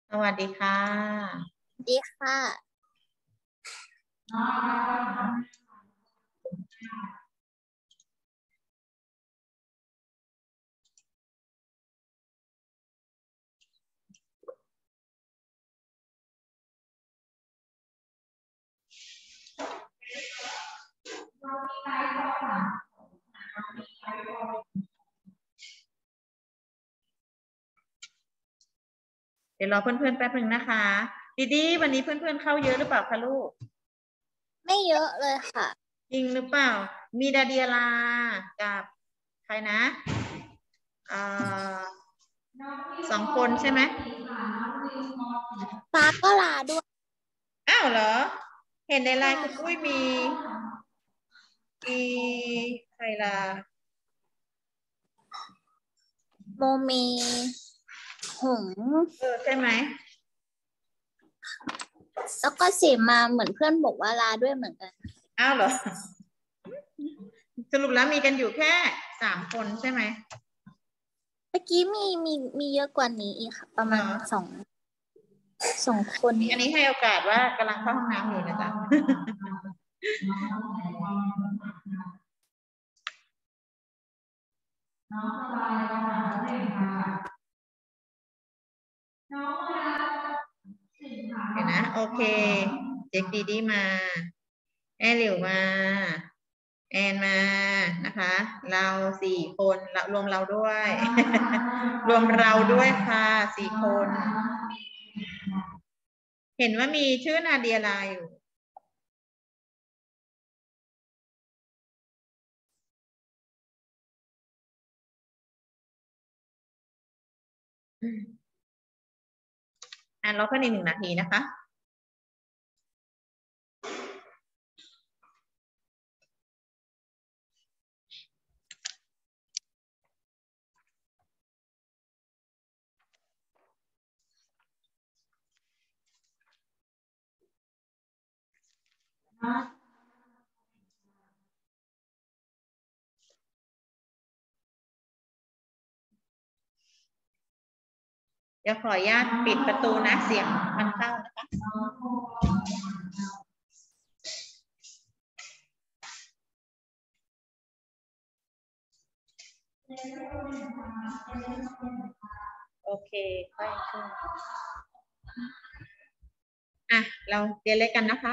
สวัสดีค่ะดีค่ะเดี๋ยวรอเพื่อนๆแป๊บหนึ่งนะคะดีวันนี้เพื่อนๆเข้าเยอะหรือเปล่าคะลูกไม่เยอะเลยค่ะจริงหรือเปล่ามีดาเดียลากับใครนะเอ่อ2 คนใช่ไหมฟ้าก็ลาด้วยอ้าวเหรอเห็นในไลใช่น์คุณอุ้ยค่ะมีใครล่ะโมมีหงส์ใช่ไหมแล้วก็เสมาเหมือนเพื่อนบอกว่าลาด้วยเหมือนกันอ้าวเหรอสรุปแล้วมีกันอยู่แค่3 คนใช่ไหมเมื่อกี้มีเยอะกว่านี้อีกค่ะประเหรอมาณสองคนอันนี้ให้โอกาสว่ากำลังเข้าห้องน้ำอยู่นะจ๊ะ เห็นนะโอเคเจ๊กดีมาแอร์หลิวมาแอนมานะคะเรา4 คนรวมเราด้วย รวมเราด้วยค่ะ4 คนเห็นว่ามีชื่อนาเดียลาอยู่รอเพื่อนอีก1 นาทีนะคะเดี๋ยวขออนุญาตปิดประตูนะเสียงมันเข้านะคะโอเคค่อยขึ้นเราเรียนเล็กกันนะคะ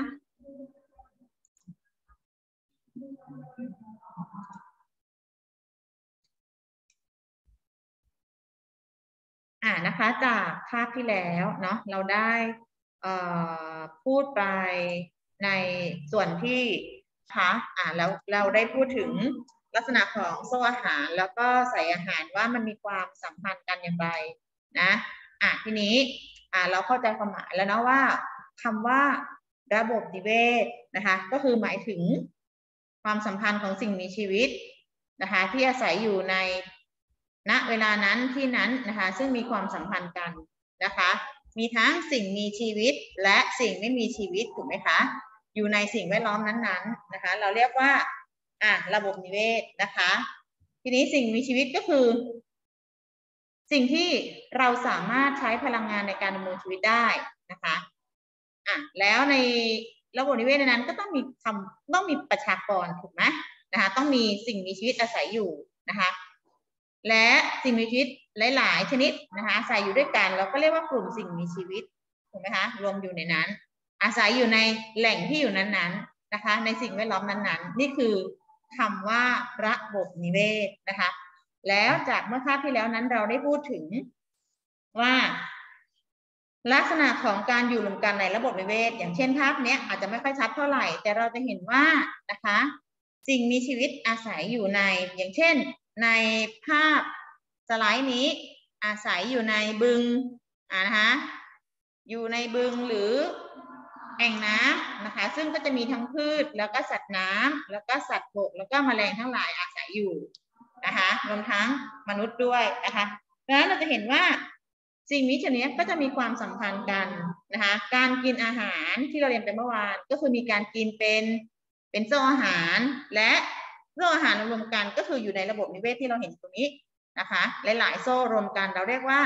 นะคะจากภาพที่แล้วเนาะเราได้พูดไปในส่วนที่คะแล้วเราได้พูดถึงลักษณะของโซ่อาหารแล้วก็ใส่อาหารว่ามันมีความสัมพันธ์กันอย่างไรนะทีนี้เราเข้าใจความหมายแล้วนะว่าคำว่าระบบนิเวศนะคะก็คือหมายถึงความสัมพันธ์ของสิ่งมีชีวิตนะคะที่อาศัยอยู่ในณเวลานั้นที่นั้นนะคะซึ่งมีความสัมพันธ์กันนะคะมีทั้งสิ่งมีชีวิตและสิ่งไม่มีชีวิตถูกไหมคะอยู่ในสิ่งแวดล้อมนั้นๆนะคะเราเรียกว่าระบบนิเวศนะคะทีนี้สิ่งมีชีวิตก็คือสิ่งที่เราสามารถใช้พลังงานในการดำเนินชีวิตได้นะคะแล้วในระบบนิเวศในนั้นก็ต้องมีประชากรถูกไหมนะคะต้องมีสิ่งมีชีวิตอาศัยอยู่นะคะและสิ่งมีชีวิตหลายๆชนิดนะคะอาศัยอยู่ด้วยกันเราก็เรียกว่ากลุ่มสิ่งมีชีวิตถูกไหมคะรวมอยู่ในนั้นอาศัยอยู่ในแหล่งที่อยู่นั้นๆนะคะในสิ่งแวดล้อมนั้นๆนี่คือคำว่าระบบนิเวศนะคะแล้วจากเมื่อคาบที่แล้วนั้นเราได้พูดถึงว่าลักษณะของการอยู่รวมกันในระบบนิเวศอย่างเช่นภาพนี้อาจจะไม่ค่อยชัดเท่าไหร่แต่เราจะเห็นว่านะคะสิ่งมีชีวิตอาศัยอยู่ในอย่างเช่นในภาพสไลด์นี้อาศัยอยู่ในบึงนะคะอยู่ในบึงหรือแอ่งน้ำนะคะซึ่งก็จะมีทั้งพืชแล้วก็สัตว์น้ำแล้วก็สัตว์บกแล้วก็แมลงทั้งหลายอาศัยอยู่นะคะรวมทั้งมนุษย์ด้วยนะคะดังนั้นเราจะเห็นว่าสิ่งนี้ชนิดก็จะมีความสัมพันธ์กันนะคะการกินอาหารที่เราเรียนไปเมื่อวานก็คือมีการกินเป็นโซ่อาหารและโซ่อาหารรวมกันก็คืออยู่ในระบบนิเวศที่เราเห็นตรงนี้นะคะหลายๆโซ่รวมกันเราเรียกว่าโ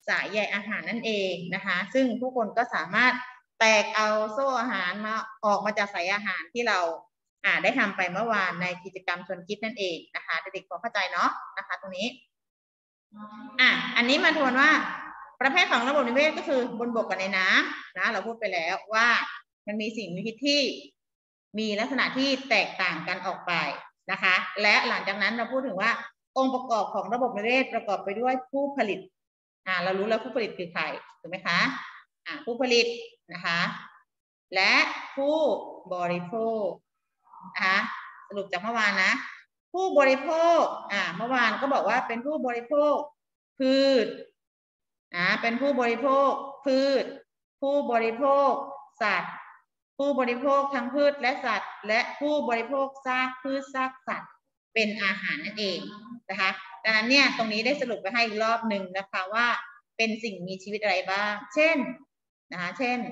สายใยอาหารนั่นเองนะคะซึ่งผู้คนก็สามารถแตกเอาโซ่อาหารมาออกมาจากสายอาหารที่เราได้ทำไปเมื่อวานในกิจกรรมชวนคิดนั่นเองนะคะเด็กๆพอเข้าใจเนาะนะคะตรงนี้อันนี้มาทวนว่าประเภทของระบบนิเวศก็คือบนบกกับในน้ำนะเราพูดไปแล้วว่ามันมีสิ่งมีชีวิตที่มีลักษณะที่แตกต่างกันออกไปนะคะและหลังจากนั้นเราพูดถึงว่าองค์ประกอบของระบบนิเวศประกอบไปด้วยผู้ผลิตเรารู้แล้วผู้ผลิตคือใครถูกไหมคะผู้ผลิตนะคะและผู้บริโภคนะคะสรุปจากเมื่อวานนะผู้บริโภคเมื่อวานก็บอกว่าเป็นผู้บริโภคพืชเป็นผู้บริโภคพืชผู้บริโภคสัตว์ผู้บริโภคทั้งพืชและสัตว์และผู้บริโภคซากพืชซากสัตว์เป็นอาหารนั่นเองนะคะดังนั้นเนี่ยตรงนี้ได้สรุปไปให้อีกรอบหนึ่งนะคะว่าเป็นสิ่งมีชีวิตอะไรบ้างเช่นนะคะเช่น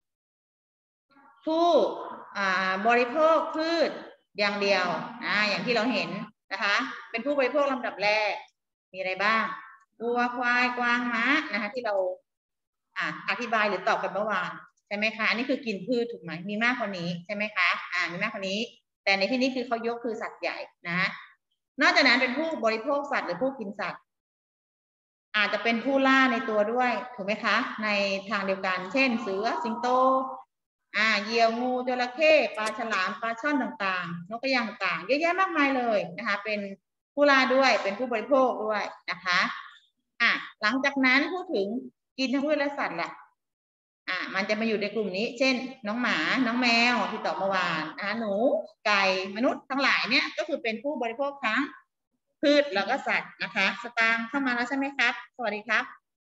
ผู้บริโภคพืชอย่างเดียวอย่างที่เราเห็นนะคะเป็นผู้บริโภคลำดับแรกมีอะไรบ้างวัวควายกวางม้านะคะที่เราอธิบายหรือตอบกันเมื่อวานใช่ไหมคะอันนี้คือกินพืชถูกไหมมีมากกว่านี้ใช่ไหมคะมีมากกว่านี้แต่ในที่นี้คือเขายกคือสัตว์ใหญ่นะนอกจากนั้นเป็นผู้บริโภคสัตว์หรือผู้กินสัตว์อาจจะเป็นผู้ล่าในตัวด้วยถูกไหมคะในทางเดียวกันเช่นเสือสิงโตเหยี่ยวงูจระเข้ปลาฉลามปลาช่อนต่างๆนกกระยางต่างๆเยอะแยะมากมายเลยนะคะเป็นผู้ล่าด้วยเป็นผู้บริโภคด้วยนะคะหลังจากนั้นพูดถึงกินทั้งพืชและสัตว์แหละมันจะมาอยู่ในกลุ่มนี้เช่นน้องหมาน้องแมวที่ตอบเมื่อวานหนูไก่มนุษย์ทั้งหลายเนี่ยก็คือเป็นผู้บริโภคทั้งพืชแล้วก็สัตว์นะคะสตางค์เข้ามาแล้วใช่ไหมครับสวัสดีครับ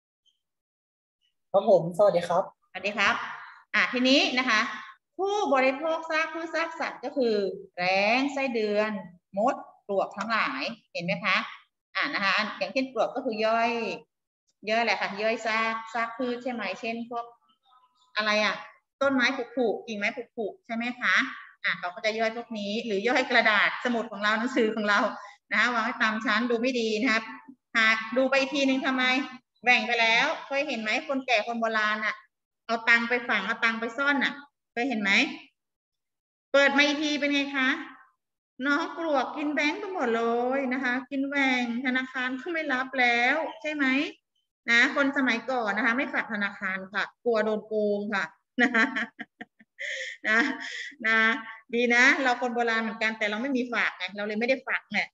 ครับผมสวัสดีครับสวัสดีครับทีนี้นะคะผู้บริโภคซากพืชซากสัตว์ก็คือแร้งไส้เดือนมดปลวกทั้งหลายเห็นไหมคะนะคะอย่างเช่นปลวกก็คือย่อยแหละค่ะย่อยซากพืชใช่ไหมเช่นพวกอะไรต้นไม้ผุกิ่งไม้ผุใช่ไหมคะเขาก็จะย่อยพวกนี้หรือย่อยกระดาษสมุดของเราหนังสือของเรานะวางไว้ตามชั้นดูไม่ดีนะครับหากดูไปทีนึงทำไมแบ่งไปแล้วเคยเห็นไหมคนแก่คนโบราณเอาตังไปฝังเอาตังไปซ่อนเคยเห็นไหมเปิดมาอีกทีเป็นไงคะน้องปลวกกินแบงก์ไปหมดเลยนะคะกินแหว่งธนาคารก็ไม่รับแล้วใช่ไหมนะคนสมัยก่อนนะคะไม่ฝากธนาคารค่ะกลัวโดนโกงค่ะนะดีนะเราคนโบราณเหมือนกันแต่เราไม่มีฝากไงเราเลยไม่ได้ฝากเนี่ย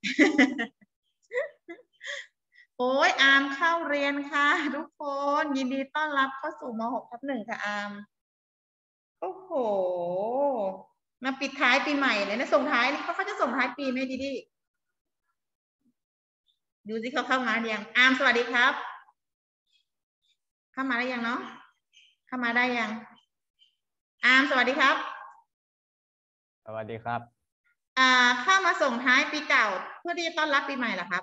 โอ้ยอามเข้าเรียนค่ะทุกคนยินดีต้อนรับเข้าสู่ม.6/1ค่ะอามโอ้โหมาปิดท้ายปีใหม่เลยนะส่งท้ายเขาจะส่งท้ายปีไหมดีดูสิเขาเข้ามาหรือยังอามสวัสดีครับเข้ามาได้ยังเนาะเข้ามาได้ยังอามสวัสดีครับสวัสดีครับเข้ามาส่งท้ายปีเก่าเพื่อที่จะต้อนรับปีใหม่เหรอครับ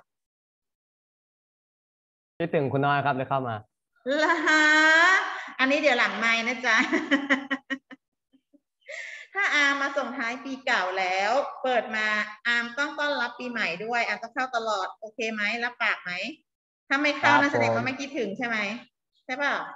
คิดถึงคุณน้อยครับเลยเข้ามาล่ะอันนี้เดี๋ยวหลังไมค์นะจ๊ะ ถ้าอามมาส่งท้ายปีเก่าแล้วเปิดมาอามต้องต้อนรับปีใหม่ด้วยอามต้องเข้าตลอดโอเคไหมรับปากไหมถ้าไม่เข้านั่นแสดงว่าไม่คิดถึงใช่ไหมใช่เปล่า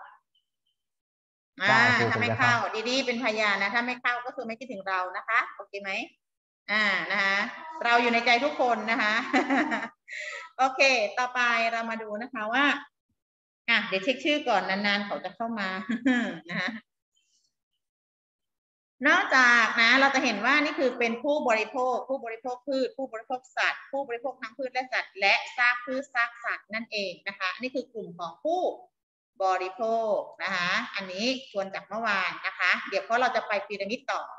ถ้าไม่เข้าดีๆเป็นพยานนะถ้าไม่เข้าก็คือไม่คิดถึงเรานะคะโอเคไหมนะคะเราอยู่ในใจทุกคนนะคะโอเคต่อไปเรามาดูนะคะว่าเดี๋ยวเช็คชื่อก่อนนานๆเขาจะเข้ามานะคะนอกจากเราจะเห็นว่านี่คือเป็นผู้บริโภคพืชผู้บริโภคสัตว์ผู้บริโภคทั้งพืชและสัตว์และซากพืชซากสัตว์นั่นเองนะคะนี่คือกลุ่มของผู้บริโภคนะคะอันนี้ชวนจากเมื่อวานนะคะเดี๋ยวเพราะเราจะไปพีระมิดต่อ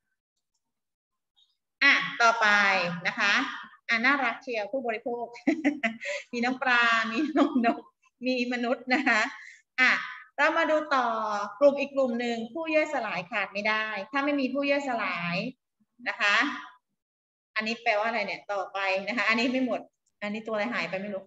ต่อไปนะคะน่ารักเชียวผู้บริโภค มีน้องปลามีน้องนกมีมนุษย์นะคะเรามาดูต่อกลุ่มอีกกลุ่มหนึ่งผู้ย่อยสลายขาดไม่ได้ถ้าไม่มีผู้ย่อยสลายนะคะอันนี้แปลว่าอะไรเนี่ยต่อไปนะคะอันนี้ไม่หมดอันนี้ตัวอะไรหายไปไม่รู้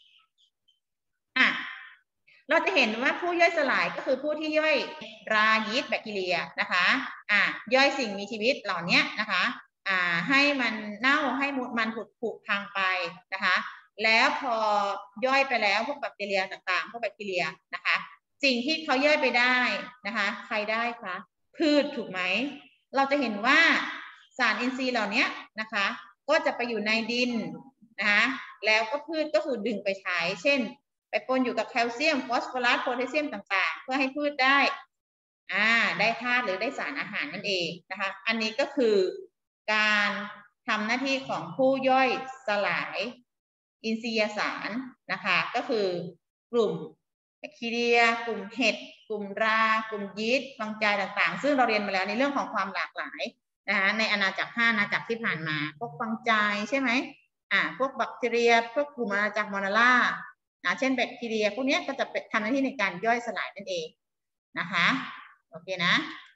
เราจะเห็นว่าผู้ย่อยสลายก็คือผู้ที่ย่อยรายีสต์แบคทีเรียนะคะย่อยสิ่งมีชีวิตเหล่านี้นะคะให้มันเน่าให้มันผุพังไปนะคะแล้วพอย่อยไปแล้วพวกแบคทีเรียต่างๆพวกแบคทีเรียนะคะสิ่งที่เขาย่อยไปได้นะคะใครได้คะพืชถูกไหมเราจะเห็นว่าสารอินทรีย์เหล่านี้นะคะก็จะไปอยู่ในดินนะคะแล้วก็พืชก็คือดึงไปใช้เช่นไปปนอยู่กับแคลเซียมฟอสฟอรัสโพแทสเซียมต่างๆเพื่อให้พืชได้ได้ธาตุหรือได้สารอาหารนั่นเองนะคะอันนี้ก็คือการทำหน้าที่ของผู้ย่อยสลายอินทรียสารนะคะก็คือกลุ่มแบคทีเรียกลุ่มเห็ดกลุ่มรากลุ่มยีสต์ฟังไจต่างๆซึ่งเราเรียนมาแล้วในเรื่องของความหลากหลายนะคะในอาณาจักร5อาณาจักรที่ผ่านมาพวกฟังไจใช่ไหมพวกแบคทีเรียพวกกลุ่มอาณาจักรโมนาร่าเช่นแบคทีเรียพวกนี้ก็จะทำหน้าที่ในการย่อยสลายนั่นเองนะคะโอเคนะ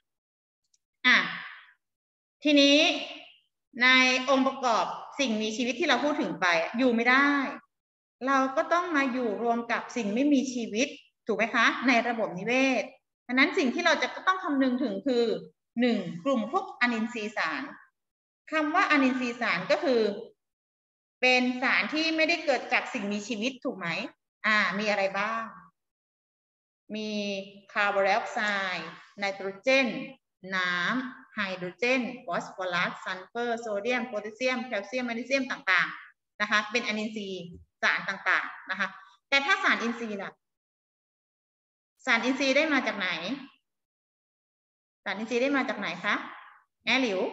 ทีนี้ในองค์ประกอบสิ่งมีชีวิตที่เราพูดถึงไปอยู่ไม่ได้เราก็ต้องมาอยู่รวมกับสิ่งไม่มีชีวิตถูกไหมคะในระบบนิเวศดังนั้นสิ่งที่เราจะต้องคำนึงถึงคือ1กลุ่มพวกอนินทรีย์สารคำว่าอนินทรีย์สารก็คือเป็นสารที่ไม่ได้เกิดจากสิ่งมีชีวิตถูกไหมมีอะไรบ้างมีคาร์บอนไดออกไซด์ไนโตรเจนน้ำไฮโดรเจนฟอสฟอรัสซัลเฟอร์โซเดียมโพแทสเซียมแคลเซียมแมกนีเซียมต่างๆนะคะเป็นอนินทรีย์สารต่างๆนะคะแต่ถ้าสารอินทรีย์ล่ะสารอินทรีย์ได้มาจากไหนสารอินทรีย์ได้มาจากไหนคะหลิว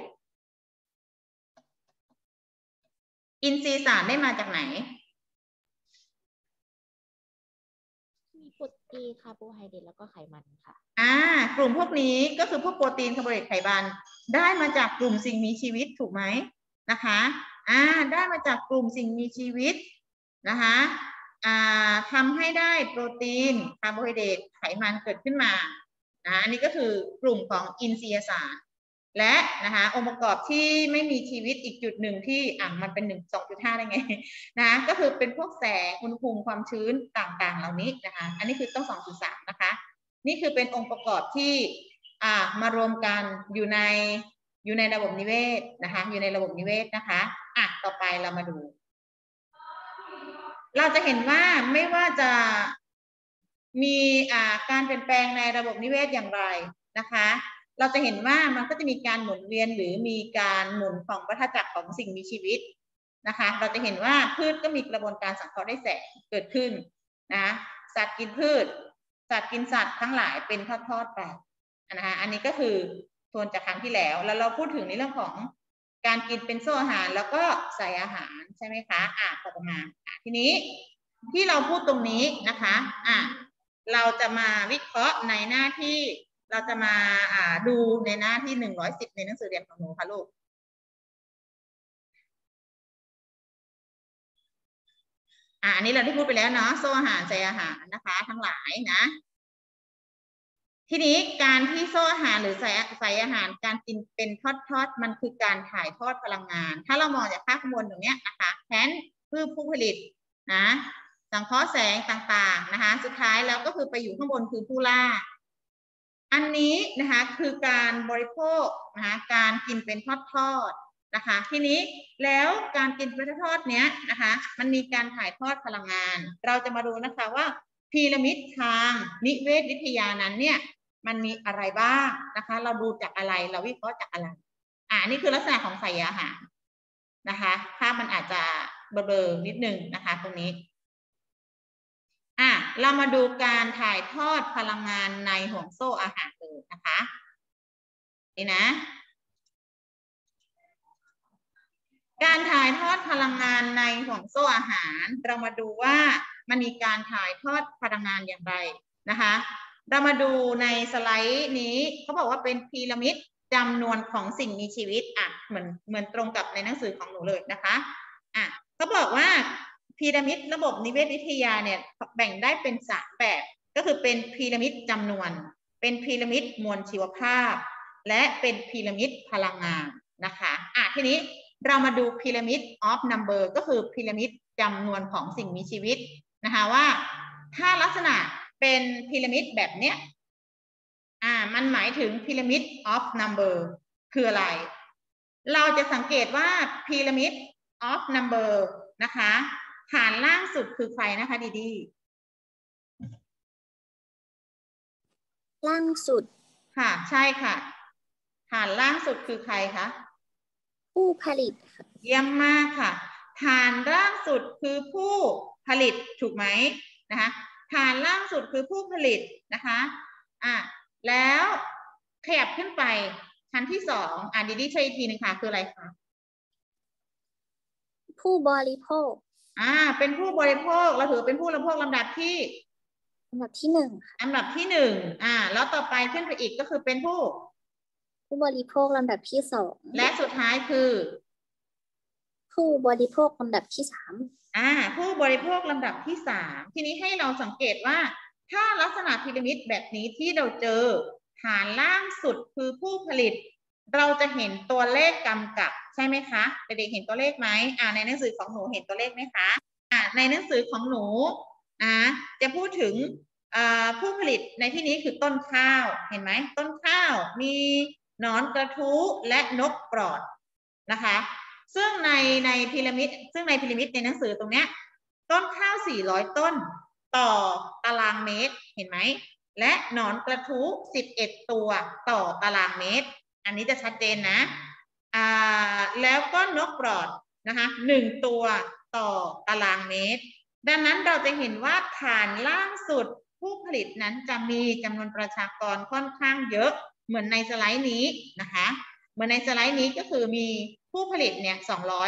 อินทรีย์สารได้มาจากไหนมีโปรตีนคาร์โบไฮเดรตแล้วก็ไขมันค่ะกลุ่มพวกนี้ก็คือพวกโปรตีนคาร์โบไฮเดรตไขมันได้มาจากกลุ่มสิ่งมีชีวิตถูกไหมนะคะได้มาจากกลุ่มสิ่งมีชีวิตนะคะทำให้ได้โปรตีนคาร์โบไฮเดรตไขมันเกิดขึ้นมาอันนี้ก็คือกลุ่มของอินทรียสารและนะคะองค์ประกอบที่ไม่มีชีวิตอีกจุดหนึ่งที่มันเป็น2.5ได้ไงนะก็คือเป็นพวกแสงอุณหภูมิความชื้นต่างๆเหล่านี้นะคะอันนี้คือต้อง 2.3 นะคะนี่คือเป็นองค์ประกอบที่มารวมกันอยู่ในระบบนิเวศนะคะอยู่ในระบบนิเวศนะคะต่อไปเรามาดูเราจะเห็นว่าไม่ว่าจะมีการเปลี่ยนแปลงในระบบนิเวศอย่างไรนะคะเราจะเห็นว่ามันก็จะมีการหมุนเวียนหรือมีการหมุนของวัฏจักรของสิ่งมีชีวิตนะคะเราจะเห็นว่าพืชก็มีกระบวนการสังเคราะห์ได้แสงเกิดขึ้นนะสัตว์กินพืชสัตว์กินสัตว์ทั้งหลายเป็นทอดๆไปนะคะอันนี้ก็คือทวนจากครั้งที่แล้วเราพูดถึงในเรื่องของการกินเป็นโซ่อาหารแล้วก็ใส่อาหารใช่ไหมคะต่อมาทีนี้ที่เราพูดตรงนี้นะคะเราจะมาวิเคราะห์ในหน้าที่เราจะมาดูในหน้าที่110ในหนังสือเรียนของหนูค่ะลูกอันนี้เราได้พูดไปแล้วเนาะโซ่อาหารใส่อาหารนะคะทั้งหลายนะทีนี้การที่โซ่อาหารหรือใส่อาหารการกินเป็นทอดๆมันคือการถ่ายทอดพลังงานถ้าเรามองจากภาพข้างบนตรงนี้นะคะแทนผู้ผลิตนะสังเคราะห์แสงต่างๆนะคะสุดท้ายแล้วก็คือไปอยู่ข้างบนคือผู้ล่าอันนี้นะคะคือการบริโภคนะคะการกินเป็นทอดๆนะคะทีนี้แล้วการกินเป็นทอดๆเนี้ยนะคะมันมีการถ่ายทอดพลังงานเราจะมาดูนะคะว่าพีระมิดทางนิเวศวิทยานั้นเนี่ยมันมีอะไรบ้างนะคะเราดูจากอะไรเราวิเคราะห์จากอะไรนี่คือลักษณะของใส่อาหารนะคะภาพมันอาจจะเบลอๆนิดนึงนะคะตรงนี้เรามาดูการถ่ายทอดพลังงานในห่วงโซ่อาหารเลยนะคะนี่นะการถ่ายทอดพลังงานในห่วงโซ่อาหารเรามาดูว่ามันมีการถ่ายทอดพลังงานอย่างไรนะคะเรามาดูในสไลด์นี้เขาบอกว่าเป็นพีระมิดจำนวนของสิ่งมีชีวิตเหมือนตรงกับในหนังสือของหนูเลยนะคะเขาบอกว่าพีระมิดระบบนิเวศวิทยาเนี่ยแบ่งได้เป็น3แบบก็คือเป็นพีระมิดจำนวนเป็นพีระมิดมวลชีวภาพและเป็นพีระมิดพลังงานนะคะทีนี้เรามาดูพีระมิด of number ก็คือพีระมิดจำนวนของสิ่งมีชีวิตนะคะว่าถ้าลักษณะเป็นพีระมิดแบบเนี้ยมันหมายถึงพีระมิด of number คืออะไรเราจะสังเกตว่าพีระมิด of number นะคะฐานล่างสุดคือใครนะคะดีดีล่างสุดค่ะใช่ค่ะฐานล่างสุดคือใครคะผู้ผลิตค่ะเยี่ยมมากค่ะฐานล่างสุดคือผู้ผลิตถูกไหมนะคะฐานล่างสุดคือผู้ผลิตนะคะแล้วขยับขึ้นไปชั้นที่สองดีช่วยอีกทีหนึ่งค่ะคืออะไรคะผู้บริโภคเป็นผู้บริโภคเราถือเป็นผู้บริโภคลำดับที่อันดับที่ 1ค่ะลำดับที่หนึ่งแล้วต่อไปขึ้นไปอีกก็คือเป็นผู้บริโภคลำดับที่ 2 และสุดท้ายคือผู้บริโภคลำดับที่ 3 ผู้บริโภคลำดับที่สามทีนี้ให้เราสังเกตว่าถ้าลักษณะพีระมิดแบบนี้ที่เราเจอฐานล่างสุดคือผู้ผลิตเราจะเห็นตัวเลขกำกับใช่ไหมคะเด็กๆเห็นตัวเลขไหมในหนังสือของหนูเห็นตัวเลขไหมคะในหนังสือของหนูจะพูดถึงผู้ผลิตในที่นี้คือต้นข้าวเห็นไหมต้นข้าวมีหนอนกระทู้และนกปลอดนะคะซึ่งในพีระมิดในหนังสือตรงเนี้ยต้นข้าว400ต้นต่อตารางเมตรเห็นไหมและหนอนกระทู้11ตัวต่อตารางเมตรอันนี้จะชัดเจนนะแล้วก็นกปลอดนะคะ1ตัวต่อตารางเมตรดังนั้นเราจะเห็นว่าฐานล่างสุดผู้ผลิตนั้นจะมีจำนวนประชากรค่อนข้างเยอะเหมือนในสไลด์นี้นะคะเหมือนในสไลด์นี้ก็คือมีผู้ผลิตเนี่ย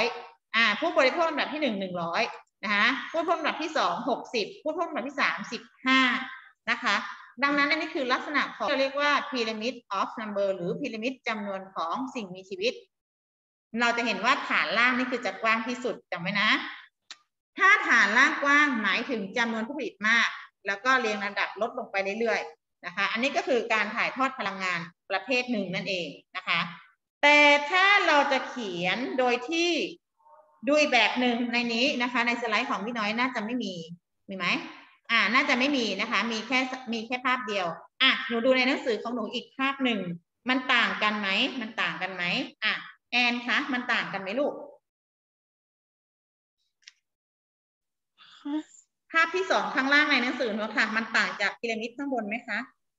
200ผู้บริโภคลำดับที่100นะคะผู้บริโภคลำดับที่2 60ผู้บริโภคลำดับที่3 15นะคะดังนั้นอันนี้คือลักษณะของเราเรียกว่า pyramid of number หรือพีระมิดจำนวนของสิ่งมีชีวิตเราจะเห็นว่าฐานล่างนี่คือจะกว้างที่สุดจำไว้นะถ้าฐานล่างกว้างหมายถึงจำนวนผู้ผลิตมากแล้วก็เรียงลำดับลดลงไปเรื่อยๆนะคะอันนี้ก็คือการถ่ายทอดพลังงานประเภทหนึ่งนั่นเองนะคะแต่ถ้าเราจะเขียนโดยที่ดูอีกแบบหนึ่งในนี้นะคะในสไลด์ของพี่น้อยน่าจะไม่มีไหมน่าจะไม่มีนะคะมีแค่ภาพเดียวหนูดูในหนังสือของหนูอีกภาพหนึ่งมันต่างกันไหมแอนคะมันต่างกันไหมลูกภาพที่2ข้างล่างในหนังสือหนูค่ะมันต่างจากพีระมิดข้างบนไหมคะ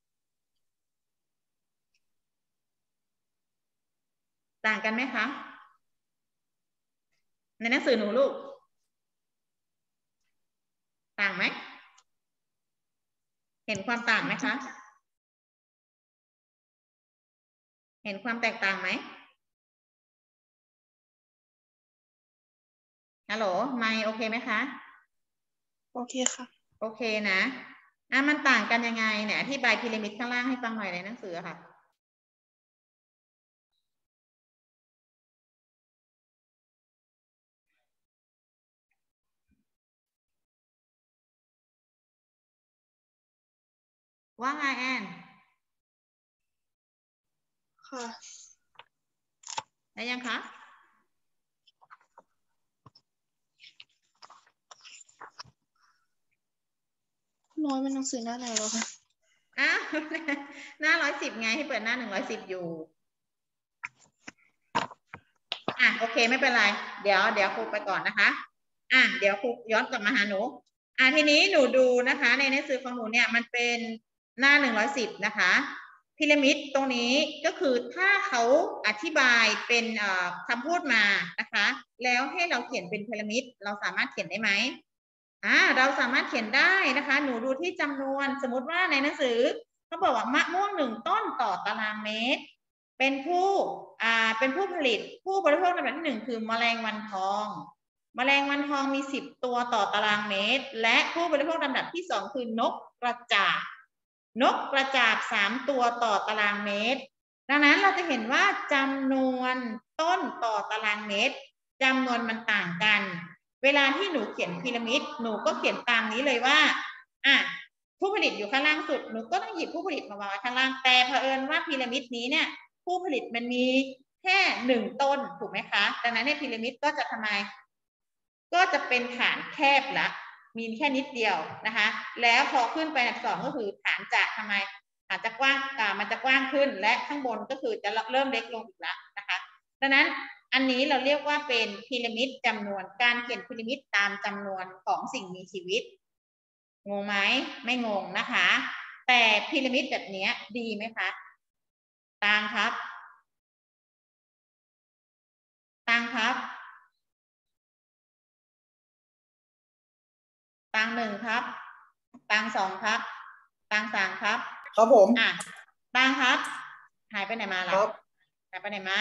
ต่างกันไหมคะในหนังสือหนูลูกต่างไหมเห็นความต่างไหมคะเห็นความแตกต่างไหมฮัลโหลไมค์โอเคไหมคะโอเคค่ะโอเคนะมันต่างกันยังไงเนี่ยอธิบายพีระมิดข้างล่างให้ฟังหน่อยในหนังสือค่ะว่าไงแอนค่ะได้ยังคะน้อยเป็นหนังสือหน้าไหนแล้วคะหน้า110ไงให้เปิดหน้า110อยู่โอเคไม่เป็นไรเดี๋ยวครูไปก่อนนะคะเดี๋ยวครูย้อนกลับมาหาหนูทีนี้หนูดูนะคะในหนังสือของหนูเนี่ยมันเป็นหน้า110นะคะพีระมิดตรงนี้ก็คือถ้าเขาอธิบายเป็นคำพูดมานะคะแล้วให้เราเขียนเป็นพีระมิดเราสามารถเขียนได้ไหมเราสามารถเขียนได้นะคะหนูดูที่จำนวนสมมติว่าในหนังสือเขาบอกว่ามะม่วง1ต้นต่อตารางเมตรเป็นผู้ผลิตผู้บริโภคลำดับที่1คือแมลงวันทองแมลงวันทองมี10ตัวต่อตารางเมตรและผู้บริโภคลำดับที่2คือนกกระจาบ3ตัวต่อตารางเมตรดังนั้นเราจะเห็นว่าจำนวนต้นต่อตารางเมตรจำนวนมันต่างกันเวลาที่หนูเขียนพีระมิดหนูก็เขียนตามนี้เลยว่าผู้ผลิตอยู่ข้างล่างสุดหนูก็ต้องหยิบผู้ผลิตมาวางไว้ข้างล่างแต่เผอิญว่าพีระมิดนี้เนี่ยผู้ผลิตมันมีแค่1ต้นถูกไหมคะดังนั้นในพีระมิดก็จะทำไมก็จะเป็นฐานแคบละมีแค่นิดเดียวนะคะแล้วพอขึ้นไปอันดับ2ก็คือฐานจะทำไมฐานจะกว้างมันจะกว้างขึ้นและข้างบนก็คือจะเริ่มเล็กลงอีกแล้วนะคะดังนั้นอันนี้เราเรียกว่าเป็นพีระมิดจำนวนการเขียนพีระมิดตามจำนวนของสิ่งมีชีวิตงงไหมไม่งงนะคะ แต่พีระมิดแบบนี้ดีไหมคะตังครับตังครับตังหนึ่งครับตังสองครับตังสามครับครับผมตังครับหายไปไหนมาล่ะหายไปไหนมา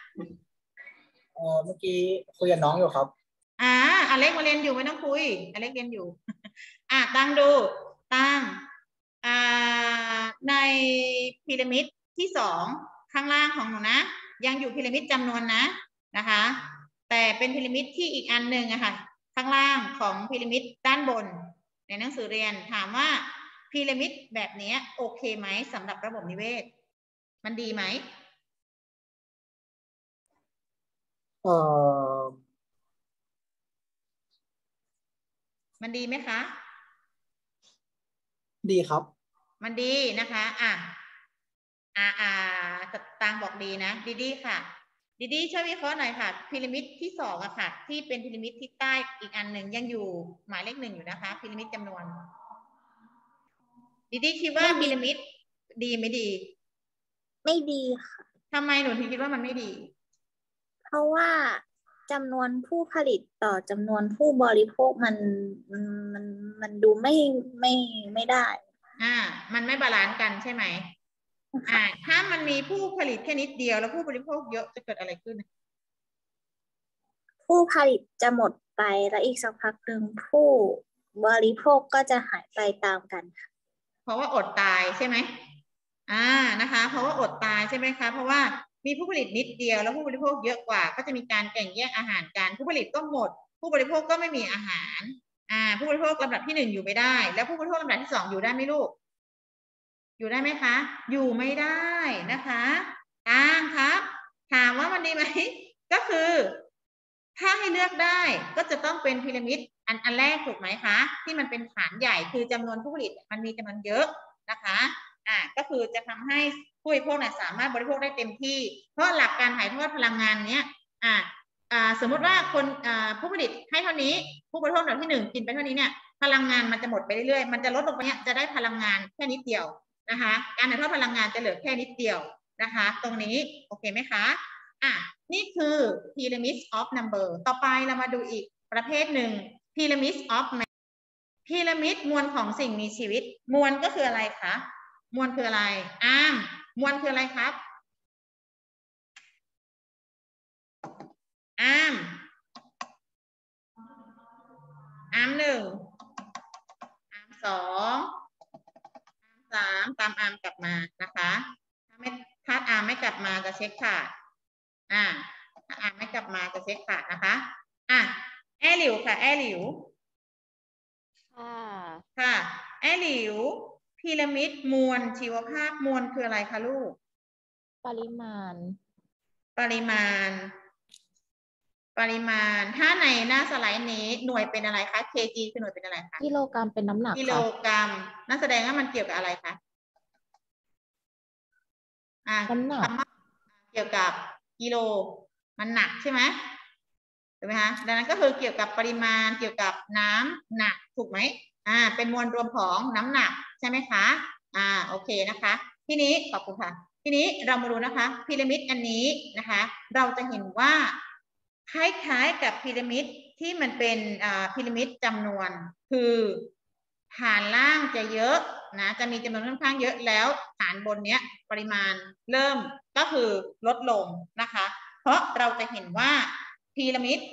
เมื่อกี้คุยกับน้องอยู่ครับอเล็กมาเรียนอยู่ไม่ต้องคุยอเล็กเรียนอยู่ตังดูตังในพีระมิดที่สองข้างล่างของหนูนะยังอยู่พีระมิดจำนวนนะคะแต่เป็นพีระมิดที่อีกอันหนึ่งอะค่ะข้างล่างของพีระมิดด้านบนในหนังสือเรียนถามว่าพีระมิดแบบนี้โอเคไหมสำหรับระบบนิเวศมันดีไหมมันดีไหมคะดีครับมันดีนะคะตังบอกดีนะดีค่ะดีช่วยวิเคราะห์หน่อยค่ะพีระมิดที่สองอะค่ะที่เป็นพีระมิดที่ใต้อีกอันหนึ่งยังอยู่หมายเลขหนึ่งอยู่นะคะพีระมิดจำนวนดีคิดว่าพีระมิดดีไม่ดีไม่ดีค่ะทำไมหนูถึงคิดว่ามันไม่ดีเพราะว่าจำนวนผู้ผลิตต่อจำนวนผู้บริโภคมันดูไม่ได้มันไม่บาลานซ์กันใช่ไหมถ้ามันมีผู้ผลิตแค่นิดเดียวแล้วผู้บริโภคเยอะจะเกิดอะไรขึ้นผู้ผลิตจะหมดไปแล้วอีกสักพักหนึ่งผู้บริโภคก็จะหายไปตามกันค่ะเพราะว่าอดตายใช่ไหมนะคะเพราะว่าอดตายใช่ไหมคะเพราะว่ามีผู้ผลิตนิดเดียวแล้วผู้บริโภคเยอะกว่าก็จะมีการแข่งแย่งอาหารกันผู้ผลิตก็หมดผู้บริโภคก็ไม่มีอาหารผู้บริโภคลำดับที่หนึ่งอยู่ไม่ได้แล้วผู้บริโภคลำดับที่สองอยู่ได้ไหมลูกอยู่ได้ไหมคะอยู่ไม่ได้นะคะครับถามว่ามันดีไหมก็คือถ้าให้เลือกได้ก็จะต้องเป็นพีระมิดอันแรกถูกไหมคะที่มันเป็นฐานใหญ่คือจำนวนผู้ผลิตมันมีจำนวนเยอะนะคะก็คือจะทำให้ผู้บริโภคสามารถบริโภคได้เต็มที่เพราะหลักการถ่ายทอดพลังงานเนี้ยสมมติว่าคนผู้ผลิตให้เท่านี้ผู้บริโภคแบบที่หนึ่งกินไปเท่านี้เนี่ยพลังงานมันจะหมดไปเรื่อยๆมันจะลดลงไปเนี่ยจะได้พลังงานแค่นิดเดียวนะคะการถ่ายทอดพลังงานจะเหลือแค่นิดเดียวนะคะตรงนี้โอเคไหมคะนี่คือ pyramid of number ต่อไปเรามาดูอีกประเภทหนึ่ง pyramid of พีระมิดมวลของสิ่งมีชีวิตมวลก็คืออะไรคะมวลคืออะไรมวลคืออะไรครับหนึ่งสองสามตามกลับมานะคะถ้าไม่กลับมาจะเช็คขาดถ้าไม่กลับมาจะเช็คขาดนะคะแอหลิวค่ะแอหลิวค่ะแอหลิวพีระมิดมวลชีวภาพมวลคืออะไรคะลูกปริมาณถ้าในหน้าสไลด์นี้หน่วยเป็นอะไรคะ kg คือหน่วยเป็นอะไรคะกิโลกรัมเป็นน้ำหนักกิโลกรัมนั่นแสดงว่ามันเกี่ยวกับอะไรคะน้ำหนักเกี่ยวกับกิโลมันหนักใช่ไหมถูกไหมคะดังนั้นก็คือเกี่ยวกับปริมาณเกี่ยวกับน้ำหนักถูกไหมเป็นมวลรวมของน้ำหนักใช่ไหมคะโอเคนะคะทีนี้ขอบคุณค่ะทีนี้เรามาดูนะคะพีระมิดอันนี้นะคะเราจะเห็นว่าคล้ายๆกับพีระมิดที่มันเป็นพีระมิดจำนวนคือฐานล่างจะเยอะนะจะมีจำนวนค่อนข้างเยอะแล้วฐานบนเนี้ยปริมาณเริ่มก็คือลดลงนะคะเพราะเราจะเห็นว่าพีระมิด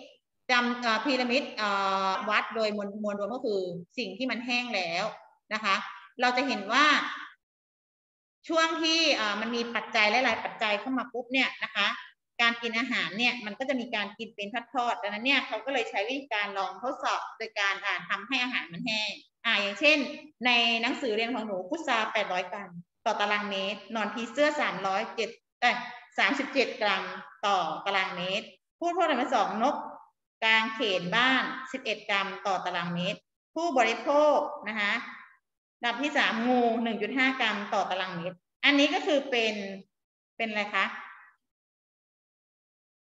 วัดโดยมวลรวมก็คือสิ่งที่มันแห้งแล้วนะคะเราจะเห็นว่าช่วงที่มันมีปัจจัยหลายๆปัจจัยเข้ามาปุ๊บเนี่ยนะคะการกินอาหารเนี่ยมันก็จะมีการกินเป็นทอดๆดังนั้นเนี่ยเขาก็เลยใช้วิธีการลองทดสอบโดยการทำให้อาหารมันแห้งอย่างเช่นในหนังสือเรียนของหนูพุทรา800 กรัมต่อตารางเมตรนอนพีเสื้อ37 กรัมต่อตารางเมตรผู้บริโภค2นกกลางเขนบ้าน11 กรัมต่อตารางเมตรผู้บริโภคนะคะลำดับที่3งู 1.5 กรัมต่อตารางเมตรอันนี้ก็คือเป็นอะไรคะ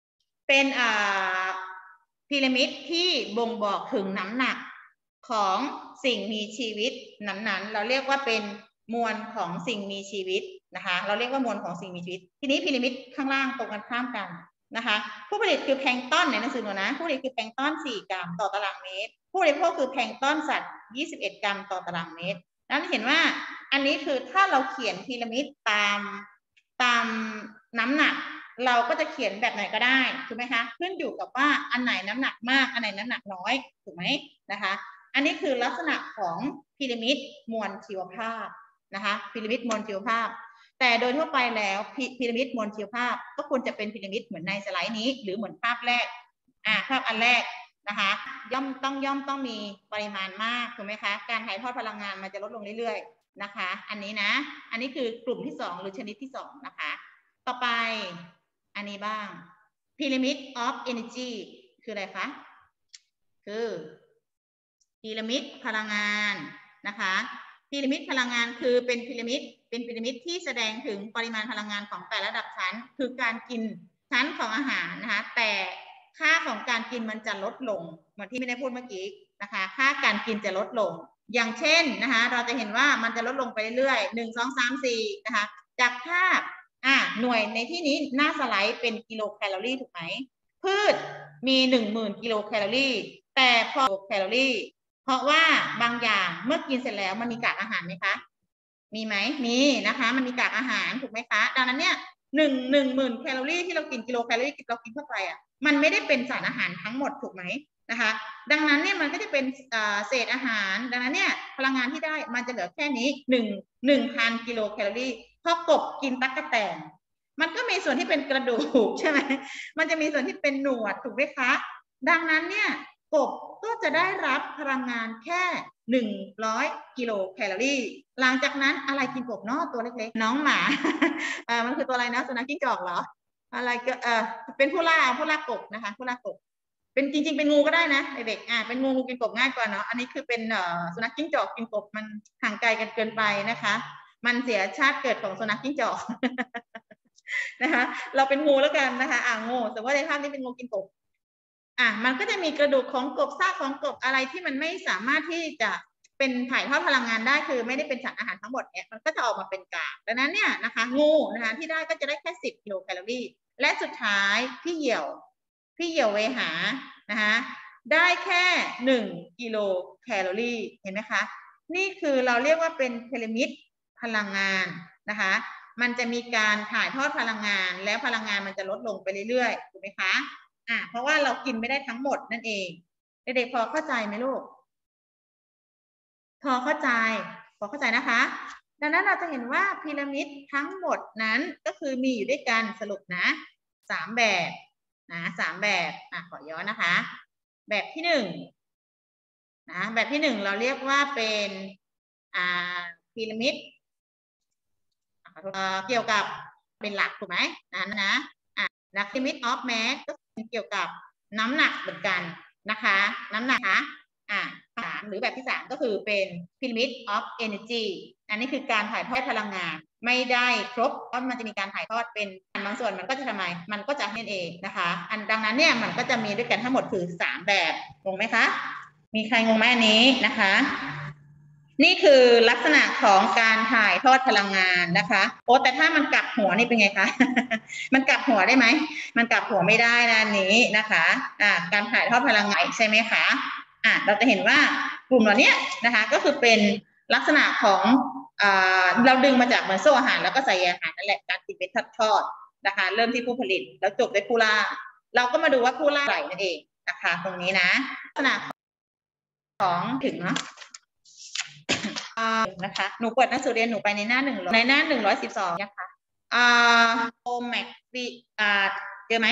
เป็นพีระมิดที่บ่งบอกถึงน้ำหนักของสิ่งมีชีวิตนั้นๆเราเรียกว่าเป็นมวลของสิ่งมีชีวิตนะคะเราเรียกว่ามวลของสิ่งมีชีวิตทีนี้พีระมิดข้างล่างตรงกันข้ามกันนะคะผู้ผลิตคือแพลงก์ตอนในหนังสือหนูนะผู้ผลิตคือแพลงก์ตอน4 กรัมต่อตารางเมตรผู้บริโภคคือแพลงก์ตอนสัตว์21 กรัมต่อตารางเมตรนั้นเห็นว่าอันนี้คือถ้าเราเขียนพีระมิดตามน้ำหนักเราก็จะเขียนแบบไหนก็ได้ถูกไหมคะขึ้นอยู่กับว่าอันไหนน้ำหนักมากอันไหนน้ำหนักน้อยถูกไหมนะคะอันนี้คือลักษณะของพีระมิดมวลชีวภาพนะคะพีระมิดมวลชีวภาพแต่โดยทั่วไปแล้วพีระมิดมวลชีวภาพก็ควรจะเป็นพีระมิดเหมือนในสไลด์นี้หรือเหมือนภาพแรกภาพอันแรกนะคะย่อมต้องมีปริมาณมากถูกไหมคะการถ่ายทอดพลังงานมันจะลดลงเรื่อยๆนะคะอันนี้นะอันนี้คือกลุ่มที่2หรือชนิดที่2นะคะต่อไปอันนี้บ้าง Pyramid of Energy คืออะไรคะคือพีระมิดพลังงานนะคะพีระมิดพลังงานคือเป็นพีระมิดที่แสดงถึงปริมาณพลังงานของแต่ละระดับชั้นคือการกินชั้นของอาหารนะคะแต่ค่าของการกินมันจะลดลงเหมือนที่ไม่ได้พูดเมื่อกี้นะคะค่าการกินจะลดลงอย่างเช่นนะคะเราจะเห็นว่ามันจะลดลงไปเรื่อยๆ1 2 3 4นะคะจากภาพหน่วยในที่นี้หน้าสไลด์เป็นกิโลแคลอรี่ถูกไหมพืชมี 10,000 กิโลแคลอรี่แต่พอแคลอรี่เพราะว่าบางอย่างเมื่อกินเสร็จแล้วมันมีกากอาหารไหมคะมีไหมมีนะคะมันมีกากอาหารถูกไหมคะดังนั้นเนี่ย10,000 แคลอรี่ที่เรากินกิโลแคลอรี่เรากินเข้าไปมันไม่ได้เป็นสารอาหารทั้งหมดถูกไหมนะคะดังนั้นเนี่ยมันก็จะเป็นเศษอาหารดังนั้นเนี่ยพลังงานที่ได้มันจะเหลือแค่นี้1,000 กิโลแคลอรี่พอกบกินตั๊กแตนมันก็มีส่วนที่เป็นกระดูกใช่ไหมมันจะมีส่วนที่เป็นหนวดถูกไหมคะดังนั้นเนี่ยกบก็จะได้รับพลังงานแค่100 กิโลแคลอรี่หลังจากนั้นอะไรกินกบเนาะตัวเล็กๆน้องหมา มันคือตัวอะไรนะสุนัขจิ้งจอกเหรออะไรก็เป็นผู้ล่ากบนะคะผู้ล่ากบเป็นจริงๆเป็นงูก็ได้นะเด็กเป็นงูกินกบง่ายกว่าเนาะอันนี้คือเป็นสุนัขจิ้งจอกกินกบมันห่างไกลกันเกินไปนะคะมันเสียชาติเกิดของสุนัขจิ้งจอก นะคะเราเป็นงูแล้วกันนะคะงูแต่ว่าในภาพนี้เป็นงูกินกบมันก็จะมีกระดูกของกบซากของกบอะไรที่มันไม่สามารถที่จะเป็นถ่ายทอดพลังงานได้คือไม่ได้เป็นสารอาหารทั้งหมดเนี่ยมันก็จะออกมาเป็นกากดังนั้นเนี่ยนะคะงูนะคะที่ได้ก็จะได้แค่10 กิโลแคลอรี่และสุดท้ายพี่เหี่ยวเวหานะคะได้แค่1 กิโลแคลอรี่เห็นไหมคะนี่คือเราเรียกว่าเป็นพีระมิดพลังงานนะคะมันจะมีการถ่ายทอดพลังงานแล้วพลังงานมันจะลดลงไปเรื่อยๆถูกไหมคะเพราะว่าเรากินไม่ได้ทั้งหมดนั่นเองเด็กๆพอเข้าใจไหมลูกพอเข้าใจนะคะดังนั้นเราจะเห็นว่าพีระมิดทั้งหมดนั้นก็คือมีอยู่ด้วยกันสรุปนะ3 แบบนะ3 แบบขอย้อนนะคะแบบที่1นะแบบที่1เราเรียกว่าเป็นพีระมิดเกี่ยวกับเป็นหลักถูกไหมนะPyramid of Mass ก็เกี่ยวกับน้ำหนักเหมือนกันนะคะน้ำหนัก3หรือแบบที่3ก็คือเป็น Pyramid of Energy อันนี้คือการถ่ายทอดพลังงานไม่ได้ครบเพราะมันจะมีการถ่ายทอดเป็นบางส่วนมันก็จะทำไมมันก็จะนั่นเองนะคะดังนั้นเนี่ยมันก็จะมีด้วยกันทั้งหมดคือ3 แบบงงไหมคะมีใครงงไหมอันนี้นะคะนี่คือลักษณะของการถ่ายทอดพลังงานนะคะแต่ถ้ามันกลับหัวนี่เป็นไงคะ มันกลับหัวได้ไหมมันกลับหัวไม่ได้นะนี้นะคะการถ่ายทอดพลังงานใช่ไหมคะเราจะเห็นว่ากลุ่มเหล่านี้นะคะก็คือเป็นลักษณะของเราดึงมาจากเหมือนโซ่อาหารแล้วก็ใส่อาหารนั่นแหละการติดเป็นทอดนะคะเริ่มที่ผู้ผลิตแล้วจบด้วยผู้ล่าเราก็มาดูว่าผู้ล่าไหลนั่นเองนะคะตรงนี้นะลักษณะของถึงเนาะนะคะหนูเปิดหนังสือเรียนหนูไปในหน้า112นะคะเจอไหม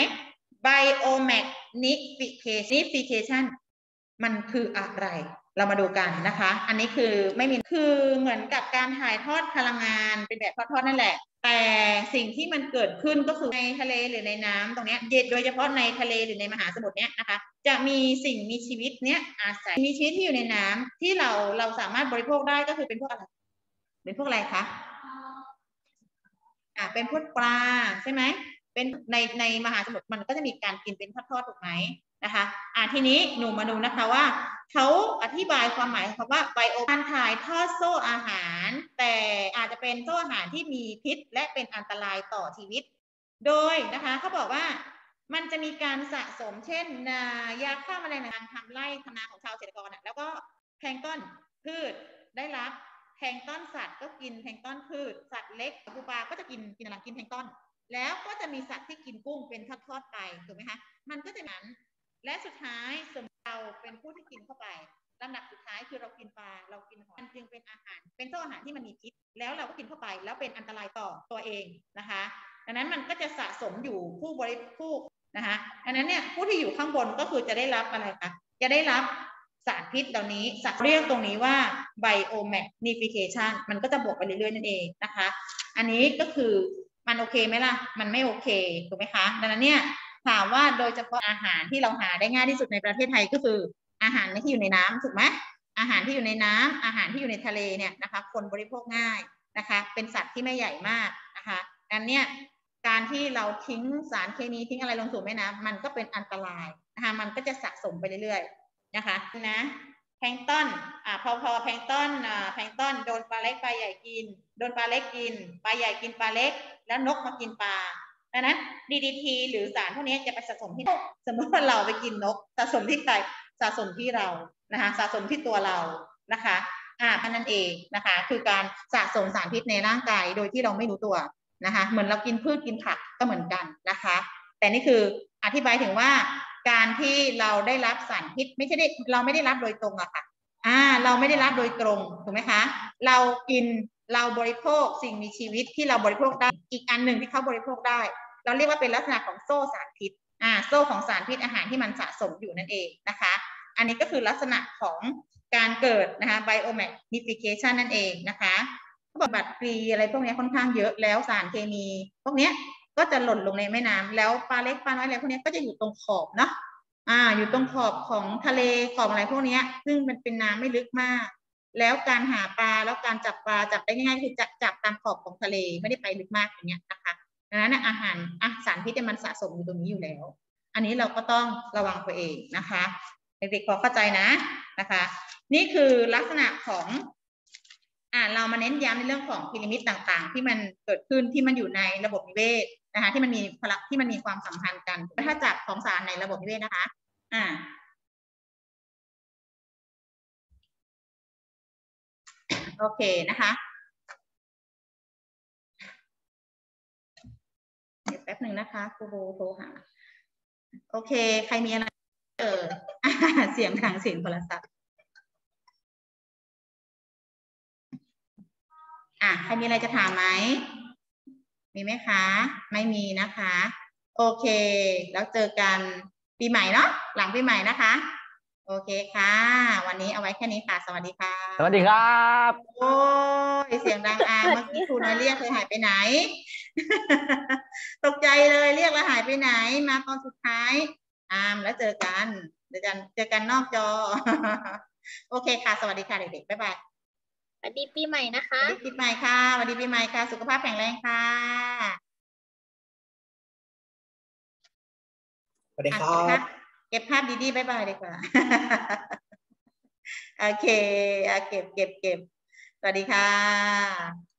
biomagnification มันคืออะไรเรามาดูกันนะคะอันนี้คือไม่มีคือเหมือนกับการถ่ายทอดพลังงานเป็นแบบทอดๆนั่นแหละแต่สิ่งที่มันเกิดขึ้นก็คือในทะเลหรือในน้ำตรงนี้โดยเฉพาะในทะเลหรือในมหาสมุทรเนี้ยนะคะจะมีสิ่งมีชีวิตเนี้ยอาศัยมีชีวิตที่อยู่ในน้ำที่เราสามารถบริโภคได้ก็คือเป็นพวกอะไรเป็นพวกอะไรคะเป็นพวกปลาใช่ไหมเป็นในมหาสมุทรมันก็จะมีการกินเป็นทอดๆถูกไหมนะคะทีนี้หนูมาดูนะคะว่าเขาอธิบายความหมายของคำว่าไบโอการถ่ายทอดโซ่อาหารแต่อาจจะเป็นโซ่อาหารที่มีพิษและเป็นอันตรายต่อชีวิตโดยนะคะเขาบอกว่ามันจะมีการสะสมเช่นยาฆ่าแมลงในการทำไร่ทำนาของชาวเกษตรกรแล้วก็แพลงก์ตอนพืชได้รับแพลงก์ตอนสัตว์ก็กินแพลงก์ตอนพืชสัตว์เล็กปูปลาก็จะกินอะไรกินแพลงก์ตอนแล้วก็จะมีสัตว์ที่กินกุ้งเป็นทอดๆไปถูกไหมคะมันก็จะนั้นและสุดท้ายส่วนเราเป็นผู้ที่กินเข้าไปลำดับสุดท้ายคือเรากินปลาเรากินหอยมันจึงเป็นอาหารเป็นโซ่อาหารที่มันมีพิษแล้วเราก็กินเข้าไปแล้วเป็นอันตรายต่อตัวเองนะคะดังนั้นมันก็จะสะสมอยู่ผู้บริโภคนะคะอันนั้นเนี่ยผู้ที่อยู่ข้างบนก็คือจะได้รับอะไรคะจะได้รับสารพิษเหล่านี้เรียกตรงนี้ว่า biomagnification มันก็จะบวกไปเรื่อยๆนั่นเองนะคะอันนี้ก็คือมันโอเคไหมล่ะมันไม่โอเคถูกไหมคะดังนั้นเนี่ยถามว่าโดยเฉพาะอาหารที่เราหาได้ง่ายที่สุดในประเทศไทยก็คืออาหารที่อยู่ในน้ำถูกไหมอาหารที่อยู่ในน้ำอาหารที่อยู่ในทะเลเนี่ยนะคะคนบริโภคง่ายนะคะเป็นสัตว์ที่ไม่ใหญ่มากนะคะดังนั้นเนี่ยการที่เราทิ้งสารเคมีทิ้งอะไรลงสู่แม่น้ำมันก็เป็นอันตรายนะคะมันก็จะสะสมไปเรื่อยๆนะคะนะแพลงก์ตอนพอแพลงก์ตอนโดนปลาเล็กปลาใหญ่กินโดนปลาเล็กกินปลาใหญ่กินปลาเล็กแล้วนกมากินปลาดังนั้น DDT หรือสารพวกนี้จะไปสะสมที่สมมติว่าเราไปกินนกสะสมที่ใครสะสมที่เรานะคะสะสมที่ตัวเรานะคะนั่นเองนะคะคือการสะสมสารพิษในร่างกายโดยที่เราไม่รู้ตัวนะคะเหมือนเรากินพืชกินผักก็เหมือนกันนะคะแต่นี่คืออธิบายถึงว่าการที่เราได้รับสารพิษไม่ใช่เราไม่ได้รับโดยตรงอะค่ะเราไม่ได้รับโดยตรงถูกไหมคะเรากินเราบริโภคสิ่งมีชีวิตที่เราบริโภคได้อีกอันหนึ่งที่เขาบริโภคได้เราเรียกว่าเป็นลักษณะของโซ่สารพิษโซ่ของสารพิษอาหารที่มันสะสมอยู่นั่นเองนะคะอันนี้ก็คือลักษณะของการเกิดนะคะ biomagnification นั่นเองนะคะบำบัดฟรีอะไรพวกนี้ค่อนข้างเยอะแล้วสารเคมีพวกนี้ก็จะหล่นลงในแม่น้ำแล้วปลาเล็กปลาน้อยอะไรพวกนี้ก็จะอยู่ตรงขอบเนาะอยู่ตรงขอบของทะเลขอบอะไรพวกนี้ซึ่งมันเป็นน้ำไม่ลึกมากแล้วการหาปลาแล้วการจับปลาจับได้ง่ายๆคือจับตามขอบของทะเลไม่ได้ไปลึกมากอย่างเงี้ยนะคะดังนั้นอาหารสารพิษมันสะสมอยู่ตรงนี้อยู่แล้วอันนี้เราก็ต้องระวังตัวเองนะคะเด็กๆพอเข้าใจนะคะนี่คือลักษณะของเรามาเน้นย้ำในเรื่องของพีระมิดต่างๆที่มันเกิดขึ้นที่มันอยู่ในระบบนิเวศนะคะที่มันมีพลังที่มันมีความสัมพันธ์กันถ้าจับของสารในระบบนิเวศนะคะโอเคนะคะเดี๋ยวแป๊บหนึ่งนะคะครูโบโทรหาโอเคใครมีอะไรเสียงทางเสียงโทรศัพท์ใครมีอะไรจะถามไหมมีไหมคะไม่มีนะคะโอเคแล้วเจอกันปีใหม่เนาะหลังปีใหม่นะคะโอเคค่ะวันนี้เอาไว้แค่นี้ค่ะสวัสดีค่ะสวัสดีครับโอ้ยเสียงดังเมื่อกี้ครูน้อยเรียกเคยหายไปไหน ตกใจเลยเรียกแล้วหายไปไหนมาตอนสุดท้ายแล้วเจอกันนอกจอ โอเคค่ะสวัสดีค่ะเด็กๆบ๊ายบายสวัสดีปีใหม่นะคะสวัสดีปีใหม่ค่ะสวัสดีปีใหม่ค่ะสุขภาพแข็งแรงค่ะสวัสดีครับเก็บภาพดีๆบ๊ายบายดีกว่า โอเคเก็บสวัสดีค่ะ